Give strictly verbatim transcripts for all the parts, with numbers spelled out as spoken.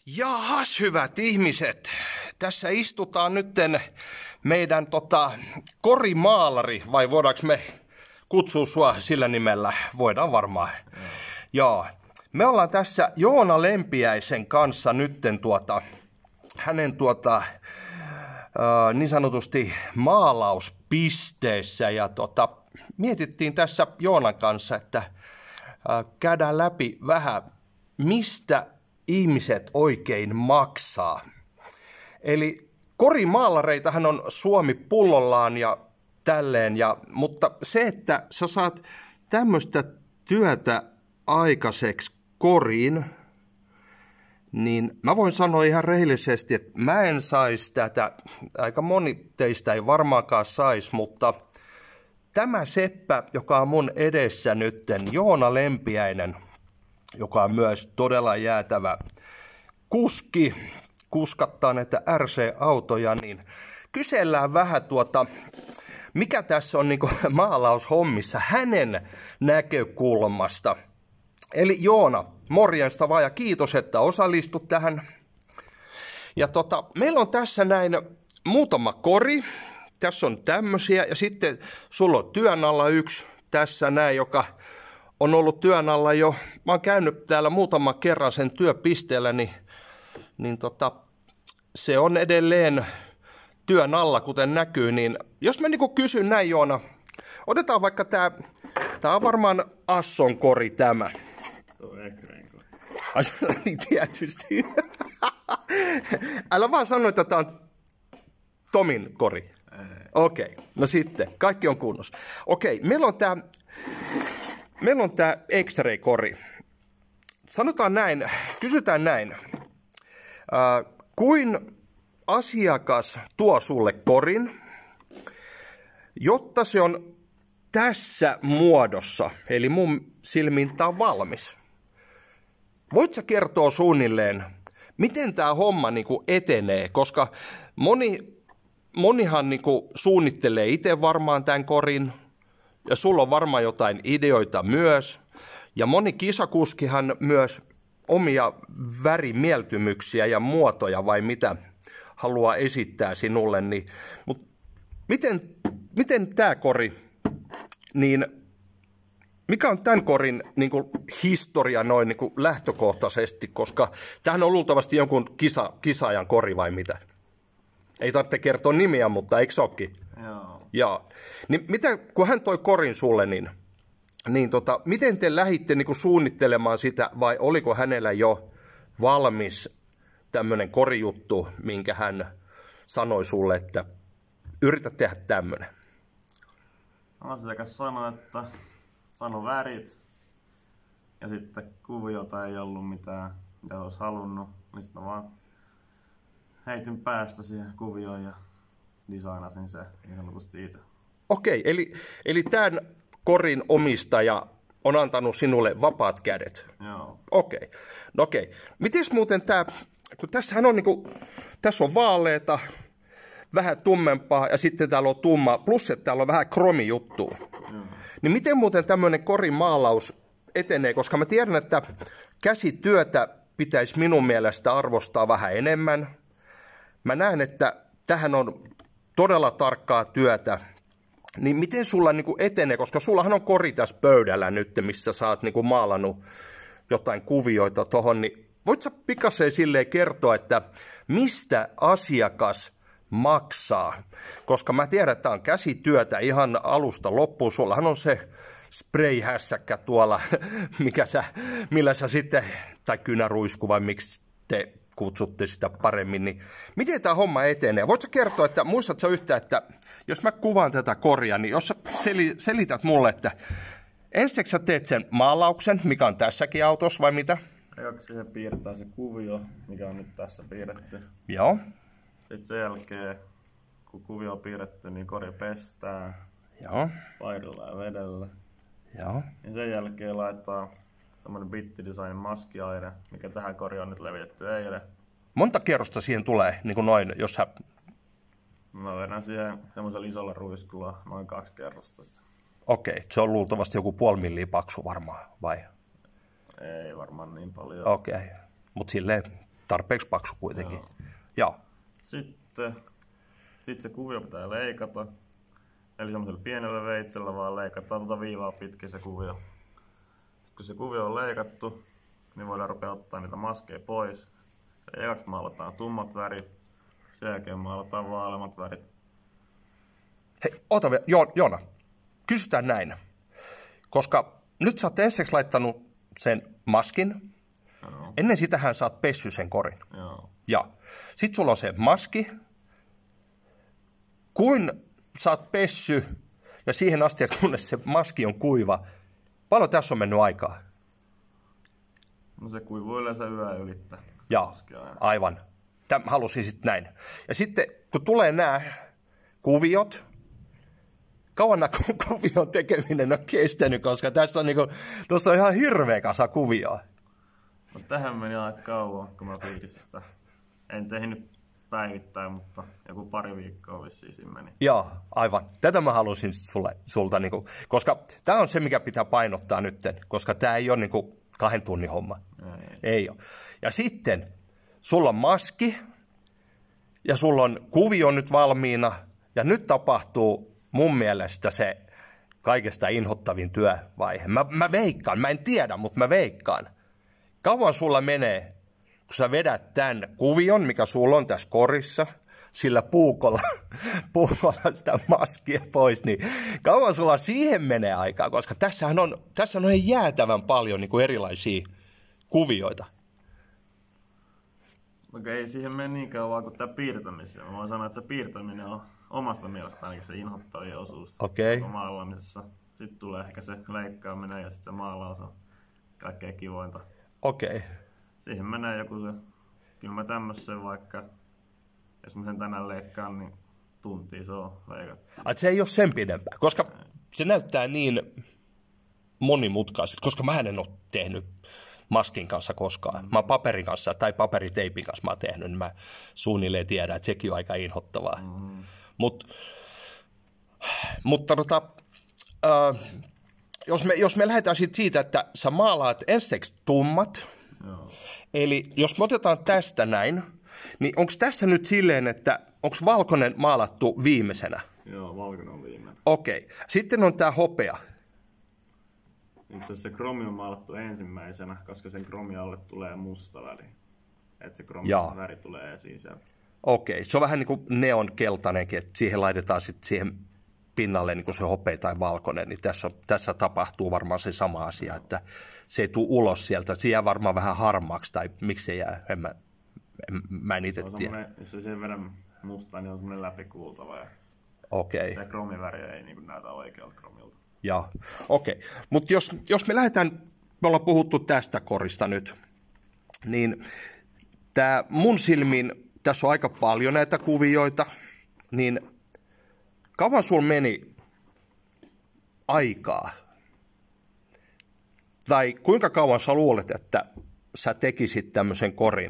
Jahas, hyvät ihmiset. Tässä istutaan nytten meidän tota, korimaalari, vai voidaanko me kutsua sua sillä nimellä? Voidaan varmaan. Mm. Joo. Me ollaan tässä Joona Lempiäisen kanssa nytten tuota, hänen tuota, ää, niin sanotusti maalauspisteessä. Ja tota, mietittiin tässä Joonan kanssa, että ää, käydään läpi vähän, mistä ihmiset oikein maksaa. Eli korimaalareitahan on Suomi pullollaan ja tälleen, ja, mutta se, että sä saat tämmöistä työtä aikaiseksi koriin, niin mä voin sanoa ihan rehellisesti, että mä en saisi tätä, aika moni teistä ei varmaankaan saisi, mutta tämä seppä, joka on mun edessä nytten, Joona Lempiäinen, joka on myös todella jäätävä kuski, kuskattaa näitä R C-autoja, niin kysellään vähän tuota, mikä tässä on niin kuin maalaushommissa hänen näkökulmasta. Eli Joona, morjesta vaan ja kiitos, että osallistut tähän. Ja tota, meillä on tässä näin muutama kori, tässä on tämmöisiä ja sitten sulla on työn alla yksi tässä näin, joka on ollut työn alla jo, mä oon käynyt täällä muutaman kerran sen työpisteellä, niin, niin tota, se on edelleen työn alla, kuten näkyy, niin jos mä niinku kysyn näin, Joona, otetaan vaikka tää, tää on varmaan Asson kori tämä. Se on X-rayn kori. Niin tietysti. Älä vaan sano, että tää on Tomin kori. Okei, okay. No sitten, kaikki on kunnossa. Okei, okay, meillä on tää... Meillä on tämä X-ray-kori. Sanotaan näin, kysytään näin. Äh, kuin asiakas tuo sulle korin, jotta se on tässä muodossa, eli mun silmiin tämä on valmis. Voit sä kertoa suunnilleen, miten tämä homma niinku etenee, koska moni, monihan niinku suunnittelee itse varmaan tämän korin, ja sulla on varmaan jotain ideoita myös. Ja moni kisakuskihan myös omia värimieltymyksiä ja muotoja vai mitä haluaa esittää sinulle. Niin, mut miten, miten tämä kori, niin mikä on tämän korin niin kuin historia noin niin kuin lähtökohtaisesti, koska tämähän on luultavasti jonkun kisa, kisaajan kori vai mitä? Ei tarvitse kertoa nimiä, mutta eikö olekin? Joo. Joo. Niin mitä, kun hän toi korin sulle, niin, niin tota, miten te lähditte niin kuin suunnittelemaan sitä, vai oliko hänellä jo valmis tämmöinen korijuttu, minkä hän sanoi sulle, että yritä tehdä tämmöinen? Asiakas sanoi, että sano värit, ja sitten kuviota ei ollut mitään, mitä olisi halunnut, niin sitten mä vaan heitin päästä siihen kuvioon ja designasin se niin sanotusti itse. Okei, eli, eli tämän korin omistaja on antanut sinulle vapaat kädet? Joo. Okei, no okei. Mites muuten tämä, kun tässähän on niinku, tässä on vaaleeta, vähän tummempaa ja sitten täällä on tumma, plus että täällä on vähän kromijuttua. Joo. Niin miten muuten tämmöinen korin maalaus etenee, koska mä tiedän, että käsityötä pitäisi minun mielestä arvostaa vähän enemmän. Mä näen, että tähän on todella tarkkaa työtä. Niin miten sulla niin kuin etenee, koska sullahan on kori tässä pöydällä nyt, missä sä oot niin kuin maalannut jotain kuvioita tohon, niin voit sä pikaseen silleen kertoa, että mistä asiakas maksaa? Koska mä tiedän, että tää on käsityötä ihan alusta loppuun. Sullahan on se spray-hässäkkä tuolla, mikä sä, millä sä sitten, tai kynäruisku vai miksi te kutsutte sitä paremmin, niin miten tämä homma etenee? Voitko kertoa, että muistatko yhtään, että jos mä kuvaan tätä koria, niin jos sä selität mulle, että ensiksi sä teet sen maalauksen, mikä on tässäkin autossa vai mitä? Ekaksi siihen piirretään se kuvio, mikä on nyt tässä piirretty. Joo. Sitten sen jälkeen, kun kuvio on piirretty, niin kori pestään. Joo. Paidalla ja vedellä. Joo. Ja sen jälkeen laitetaan tämmönen Bittidesignin maskiaine, mikä tähän koriin on nyt levitetty eilen. Monta kerrosta siihen tulee, niin kuin noin, jos sä... Mä vedän siihen semmoisella isolla ruiskulla noin kaksi kerrosta sitä. Okei, se on luultavasti joku puoli milliä paksu varmaan, vai? Ei varmaan niin paljon. Okei, mutta silleen tarpeeksi paksu kuitenkin. Joo. Joo. Sitten, sitten se kuvio pitää leikata. Eli semmoisella pienellä veitsellä vaan leikataan tuota viivaa pitkin se kuvio. Sitten kun se kuvio on leikattu, niin voidaan rupea ottaa niitä maskeja pois. Sen ekaksi maalataan tummat värit, sen jälkeen maalataan vaaleammat värit. Hei, oota vielä, jo- Joona, kysytään näin. Koska nyt sä oot ensiksi laittanut sen maskin, Joo. ennen sitähän sä oot pessy sen korin. Joo. Ja sit sulla on se maski. Kuin sä oot pessy ja siihen asti, että kunnes se maski on kuiva, paljon tässä on mennyt aikaa? No se kuivuu yleensä yö ylittää. Joo, aivan. Tämä halusin sitten näin. Ja sitten kun tulee nämä kuviot, kauan nämä kuvion tekeminen on kestänyt, koska tässä on, niinku, tuossa on ihan hirveä kasa kuvioa. No tähän meni aika kauan, kun mä piirsin sitä. En tehnyt päivittäin, mutta joku pari viikkoa vissiin siinä meni. Joo, aivan. Tätä mä halusin sulle, sulta, niinku, koska tämä on se, mikä pitää painottaa nyt, koska tämä ei ole niinku kahden tunnin homma. Ei. Ei ole. Ja sitten sulla on maski ja sulla on kuvio nyt valmiina ja nyt tapahtuu mun mielestä se kaikesta inhottavin työvaihe. Mä, mä veikkaan, mä en tiedä, mutta mä veikkaan. Kauan sulla menee, kun sä vedät tämän kuvion, mikä sulla on tässä korissa, sillä puukolla, puukolla sitä maskia pois, niin kauan sulla siihen menee aikaa, koska tässähän on, tässä on jäätävän paljon niin kuin erilaisia kuvioita. Okei, ei siihen mene niin kauan kuin tämä piirtämiseen. Mä voin sanoa, että se piirtäminen on omasta mielestä ainakin se inhottavin osuus Okei. maalaamisessa. Sitten tulee ehkä se leikkaaminen ja sitten se maalaus on kaikkein kivointa. Okei. Siihen menee joku se, kyllä mä tämmöisen vaikka, jos mä sen tänään leikkaan, niin tuntia se on leikattu. Että se ei ole sen pidempää, koska se näyttää niin monimutkaiset, koska mä en ole tehnyt maskin kanssa koskaan. Mä oon paperin kanssa tai paperiteipin kanssa mä oon tehnyt, niin mä suunnilleen tiedän, että sekin on aika inhottavaa. Mm. Mut, mutta tota, äh, jos, me, jos me lähdetään sit siitä, että sä maalaat ensiksi tummat, Joo. eli jos me otetaan tästä näin, niin onko tässä nyt silleen, että onko valkoinen maalattu viimeisenä? Joo, valkoinen on viimeinen. Okei. Sitten on tää hopea. Itse asiassa se kromi on maalattu ensimmäisenä, koska sen kromi alle tulee musta väri. Että se kromi väri tulee esiin sieltä. Okei, se on vähän niin kuin neonkeltainenkin, että siihen laitetaan sitten siihen pinnalle niin kuin se hopea tai valkoinen, niin tässä, on, tässä tapahtuu varmaan se sama asia, että se ei tule ulos sieltä, se jää varmaan vähän harmaaksi, tai miksi se jää, en mä, en, mä en itse tiedä. Jos se sen verran mustaa, niin on semmoinen läpikuultava, ja okei. Se kromiväri ei niin kuin näytä oikealta kromilta. Joo, okei. Mutta jos, jos me lähdetään, me ollaan puhuttu tästä korista nyt, niin tämä mun silmin, tässä on aika paljon näitä kuvioita, niin kauan sulla meni aikaa? Tai kuinka kauan sä luulet, että sä tekisit tämmöisen korin,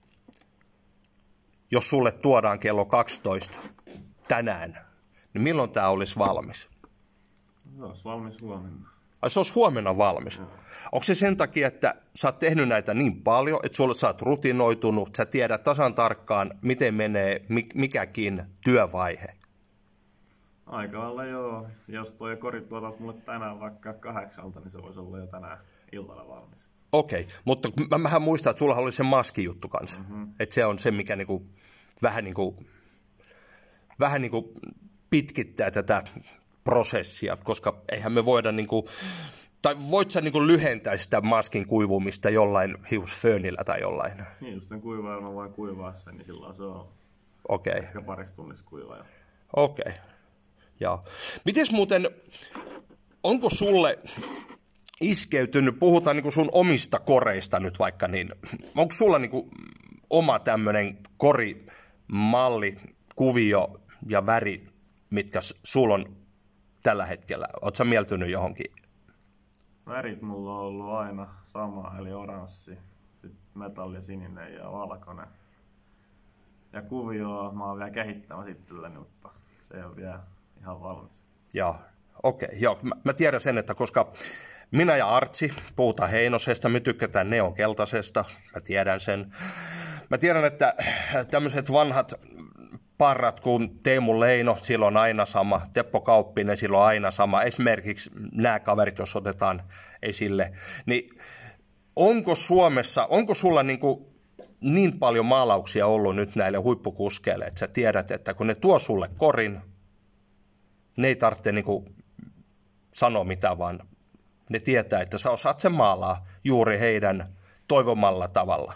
jos sulle tuodaan kello kaksitoista tänään, niin milloin tämä olisi valmis? Se olisi valmis huomenna. Ai se olisi huomenna valmis. No. Onko se sen takia, että sä oot tehnyt näitä niin paljon, että sulle sä oot rutinoitunut, sä tiedät tasan tarkkaan, miten menee mikäkin työvaihe? Aika lailla joo. Jos tuo kori tuotaisi mulle tänään vaikka kahdeksalta, niin se voisi olla jo tänään illalla valmis. Okei, okay. Mutta mä, mähän muistan, että sulla oli se maskijuttu kanssa. Mm-hmm. Että se on se, mikä niinku, vähän, niinku, vähän niinku pitkittää tätä prosessia, koska eihän me voida, niinku, tai voit sä niinku lyhentää sitä maskin kuivumista jollain hiusföönillä tai jollain? Niin, jos sen kuivailma voi kuivaa sen, niin silloin se on okay. Ehkä parissa tunnissa kuivaa. Okei, okay. Joo. Mites muuten, onko sulle iskeytynyt, puhutaan niinku sun omista koreista nyt vaikka, niin onko sulla niinku oma tämmöinen korimalli, kuvio ja väri, mitkä sulla on tällä hetkellä? Oletko sä mieltynyt johonkin? Värit mulla on ollut aina sama, eli oranssi, sitten metalli, sininen ja valkoinen. Ja kuvioa mä oon vielä kehittämässä itselleni, mutta se ei ole vielä ihan valmis. Joo, okei. Okay, joo. Mä, mä tiedän sen, että koska minä ja Artsi puhutaan Heinosesta, me tykätään neonkeltaisesta, mä tiedän sen. Mä mä tiedän, että tämmöiset vanhat parrat kuin Teemu Leino, sillä on aina sama, Teppo Kauppinen, sillä on aina sama, esimerkiksi nämä kaverit, jos otetaan esille, niin onko Suomessa, onko sulla niin, kuin niin paljon maalauksia ollut nyt näille huippukuskeille, että sä tiedät, että kun ne tuo sulle korin, ne ei tarvitse niin kuin sanoa mitään, vaan ne tietää, että sä osaat sen maalaa juuri heidän toivomalla tavalla.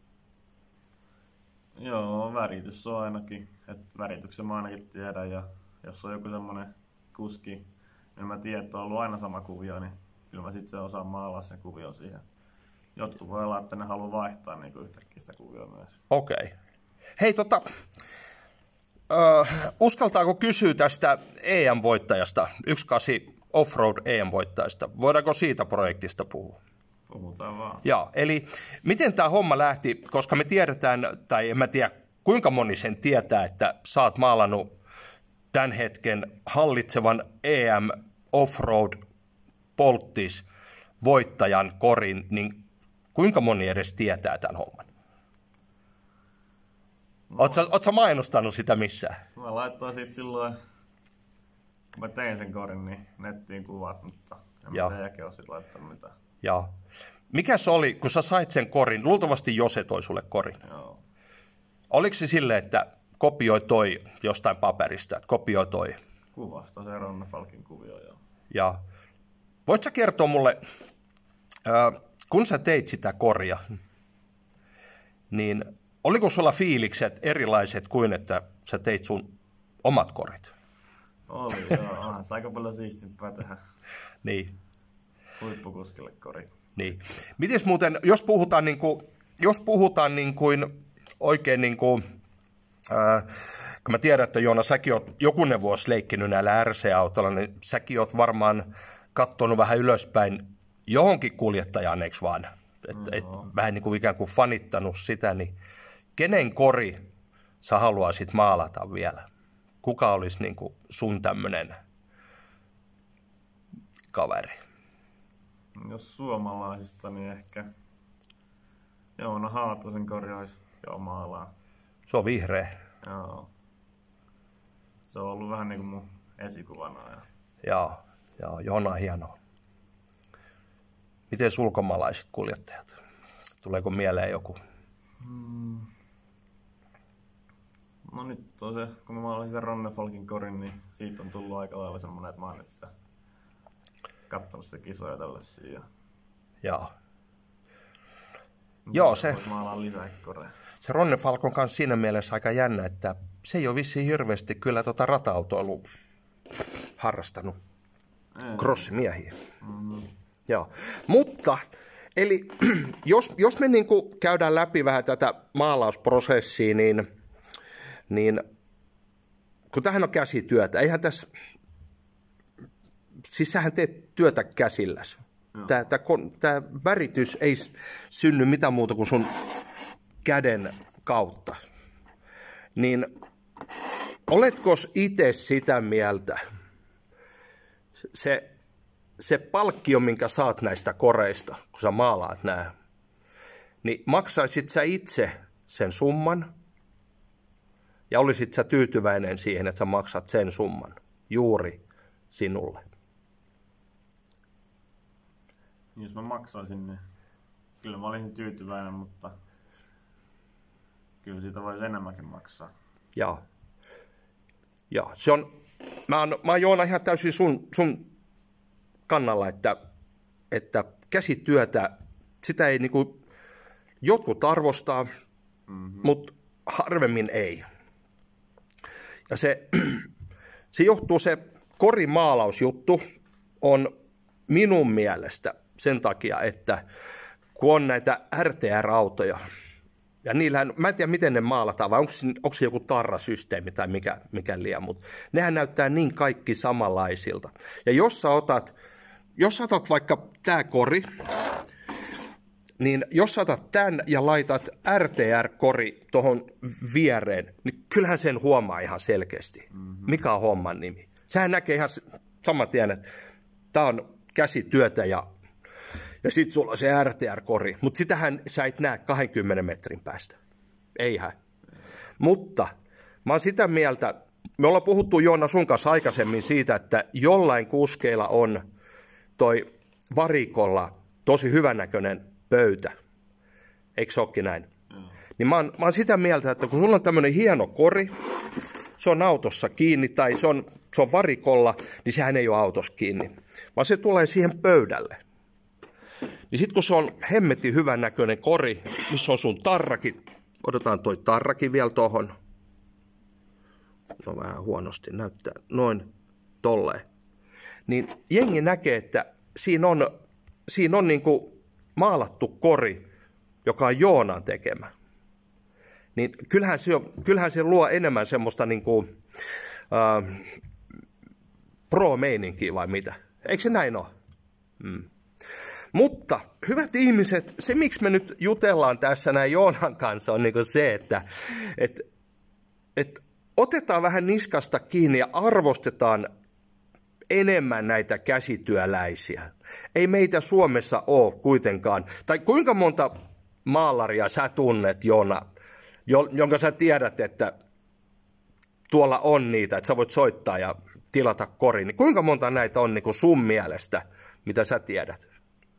Joo, väritys on ainakin. Et värityksen mä ainakin tiedän, ja jos on joku semmoinen kuski, niin mä tiedän, että on ollut aina sama kuvio, niin kyllä mä sitten osaan maalaa sen kuvio siihen. Jotkut voi olla, että ne haluaa vaihtaa niin yhtäkkiä sitä kuvioa myös. Okei. Okay. Hei, tota, uh, uskaltaako kysyä tästä E M-voittajasta, yksi kahdeksan Offroad E M-voittajasta? Voidaanko siitä projektista puhua? Puhutaan vaan. Joo, eli miten tämä homma lähti, koska me tiedetään, tai en mä tiedä kuinka moni sen tietää, että sä oot maalannut tämän hetken hallitsevan E M Offroad Polttis voittajan korin, niin kuinka moni edes tietää tämän homman? No. Ootko sä mainostanut sitä missään? Mä laittoin siitä silloin, kun mä tein sen korin, niin nettiin kuvat, mutta en mä sen jälkeen ole sit laittanut mitään. Joo. Mikä se oli, kun sä sait sen korin? Luultavasti Jose toi sulle korin. Joo. Oliko se silleen, että kopioi toi jostain paperista, että kopioi toi? Kuvasta se Ronne Falkin kuvio, joo. Ja voit sä kertoa mulle, äh, kun sä teit sitä koria, niin oliko sulla fiilikset erilaiset kuin, että sä teit sun omat korit? Oli, joo. Onhan se aika paljon siistimpää tehdä. Niin. Huippukuskille kori. Niin. Mites muuten, jos puhutaan niin kuin, jos puhutaan niin kuin oikein niin kuin, ää, kun mä tiedän, että Joona, säkin oot jokunen vuosi leikkinyt näillä R C-autoilla, niin säkin oot varmaan katsonut vähän ylöspäin johonkin kuljettajaan, eikö vaan? Et, et, vähän niin kuin ikään kuin fanittanut sitä, niin kenen kori sä haluaisit maalata vielä? Kuka olisi niin kuin sun tämmönen kaveri? Jos suomalaisista, niin ehkä Joona Haatasen kori olisi joo maalaa. Se on vihreä. Joo. Se on ollut vähän niin kuin mun esikuvana. Ja... Joo, joo, Joona on hienoa. Miten ulkomaalaiset kuljettajat? Tuleeko mieleen joku? Hmm. No nyt on se, kun mä maalasin sen Ronne Falkin korin, niin siitä on tullut aika lailla semmoinen, että mä oon nyt sitä kattonut sitä kisoja tällaisia. Ja... Joo. Joo, se, se Ronne Falk on kanssa siinä mielessä aika jännä, että se ei ole vissiin hirveästi kyllä tota rata-autoilua harrastanut. Ei. Crossimiehiä. Mm-hmm. Joo. Mutta, eli jos, jos me niin kuin käydään läpi vähän tätä maalausprosessia, niin, niin kun tämähän on käsityötä, eihän tässä, siis sähän teet työtä käsilläsi. Tämä, tämä, tämä väritys ei synny mitään muuta kuin sun käden kautta. Niin oletko itse sitä mieltä, se, se palkkio, minkä saat näistä koreista, kun sä maalaat nämä, niin maksaisit sä itse sen summan ja olisit sä tyytyväinen siihen, että sä maksat sen summan juuri sinulle? Jos mä maksaisin, niin kyllä mä olisin tyytyväinen, mutta kyllä siitä voisi enemmänkin maksaa. Joo. Joo, se on, mä oon, mä oon Joona ihan täysin sun, sun kannalla, että, että käsityötä, sitä ei niinku, jotkut arvostaa, mm-hmm. mutta harvemmin ei. Ja se, se johtuu, se korimaalausjuttu on minun mielestä sen takia, että kun on näitä R T R-autoja, ja niillähän, mä en tiedä miten ne maalataan, vai onko se, onko se joku tarrasysteemi tai mikä, mikä liian, mutta nehän näyttää niin kaikki samanlaisilta. Ja jos sä otat, jos sä otat vaikka tää kori, niin jos sä otat tämän ja laitat R T R-kori tuohon viereen, niin kyllähän sen huomaa ihan selkeästi, mm-hmm. mikä on homman nimi. Sehän näkee ihan saman tien, että tää on käsityötä ja, ja sit sulla on se R T R-kori, mutta sitähän sä et näe kahdenkymmenen metrin päästä. eihän. Mutta mä oon sitä mieltä, me ollaan puhuttu Joona sun kanssa aikaisemmin siitä, että jollain kuskeilla on toi varikolla tosi hyvännäköinen pöytä. Eikö se olekin näin? Mm. Niin mä oon, mä oon sitä mieltä, että kun sulla on tämmöinen hieno kori, se on autossa kiinni tai se on, se on varikolla, niin sehän ei ole autossa kiinni, vaan se tulee siihen pöydälle. Niin sit kun se on hemmetin hyvännäköinen kori, missä on sun tarrakin, odotetaan toi tarrakin vielä tohon. No vähän huonosti näyttää, noin tolleen. Niin jengi näkee, että siinä on, siinä on niinku maalattu kori, joka on Joonan tekemä. Niin kyllähän se, on, kyllähän se luo enemmän semmoista niinku, äh, pro-meininkiä vai mitä? Eikö se näin ole? Mm. Mutta hyvät ihmiset, se miksi me nyt jutellaan tässä näin Joonan kanssa on niinku se, että et, et otetaan vähän niskasta kiinni ja arvostetaan enemmän näitä käsityöläisiä. Ei meitä Suomessa ole kuitenkaan. Tai kuinka monta maalaria sä tunnet, Joona, jonka sä tiedät, että tuolla on niitä, että sä voit soittaa ja tilata korin. Niin kuinka monta näitä on niin kuin sun mielestä, mitä sä tiedät?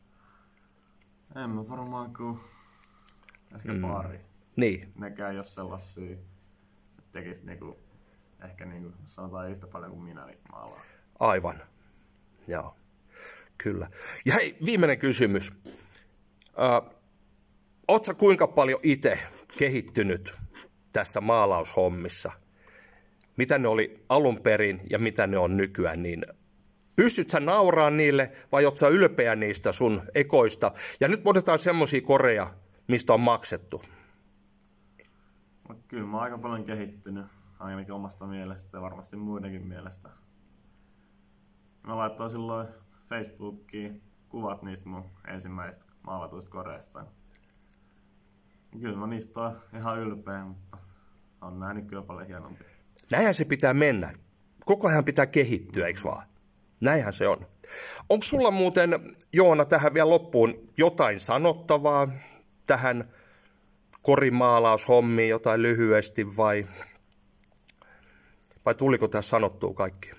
En mä varmaan kuin ehkä mm. pari. Niin. Nekään jos sellaisia, että tekis niinku, ehkä niinku, sanotaan yhtä paljon kuin minä niin maalaa. Aivan. Joo. Kyllä. Ja hei, viimeinen kysymys. Ö, oot sä kuinka paljon itse kehittynyt tässä maalaushommissa? Mitä ne oli alun perin ja mitä ne on nykyään, niin pystyt sä nauraan niille vai oot sä ylpeä niistä sun ekoista? Ja nyt otetaan semmosia koreja, mistä on maksettu. Mut kyllä mä oon aika paljon kehittynyt, ainakin omasta mielestä ja varmasti muidenkin mielestä. Mä laittoin silloin Facebookiin kuvat niistä mun ensimmäisistä maalatuista koreista. Kyllä mä niistä oon ihan ylpeä, mutta on nähnyt kyllä paljon hienompia. Näinhän se pitää mennä. Koko ajan pitää kehittyä, eikö vaan? Näinhän se on. Onko sulla muuten, Joona, tähän vielä loppuun jotain sanottavaa tähän korimaalaushommiin, jotain lyhyesti vai, vai tuliko tässä sanottua kaikki?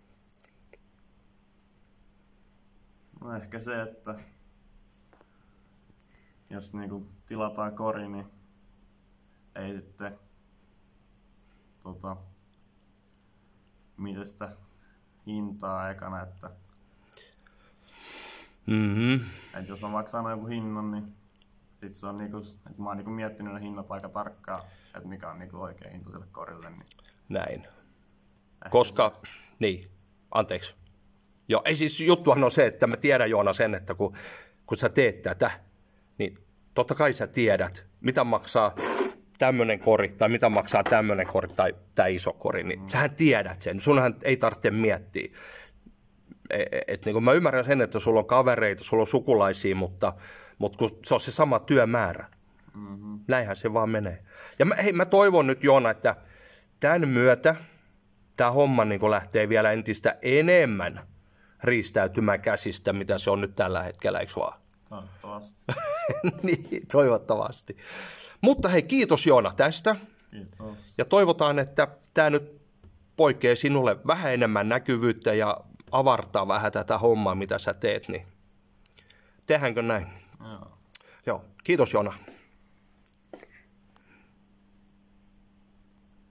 No ehkä se, että jos niinku tilataan kori, niin ei sitten tota, mitä sitä hintaa ekana, että mm-hmm. et jos mä vaikka sanon joku hinnan, niin sit se on niinku, että mä oon niinku miettinyt ne hinnat aika tarkkaan, että mikä on niinku oikea hinta sille korille. Niin näin. Koska, se. niin, anteeksi. Joo, ei siis juttuhan on se, että mä tiedän, Joona, sen, että kun, kun sä teet tätä, niin totta kai sä tiedät, mitä maksaa tämmöinen kori, tai mitä maksaa tämmöinen kori, tai tämä iso kori, niin mm. sähän tiedät sen. Sunhan ei tarvitse miettiä. Et, et, niin kun mä ymmärrän sen, että sulla on kavereita, sulla on sukulaisia, mutta, mutta kun se on se sama työmäärä. Mm-hmm. Näinhän se vaan menee. Ja mä, hei, mä toivon nyt, Joona, että tämän myötä tämä homma niin lähtee vielä entistä enemmän riistäytymään käsistä, mitä se on nyt tällä hetkellä, eikö vaan? Toivottavasti. Niin, toivottavasti. Mutta hei, kiitos Joona tästä. Kiitos. Ja toivotaan, että tämä nyt poikkeaa sinulle vähän enemmän näkyvyyttä ja avartaa vähän tätä hommaa, mitä sä teet. Niin tehdäänkö näin? Joo. Joo, kiitos Joona.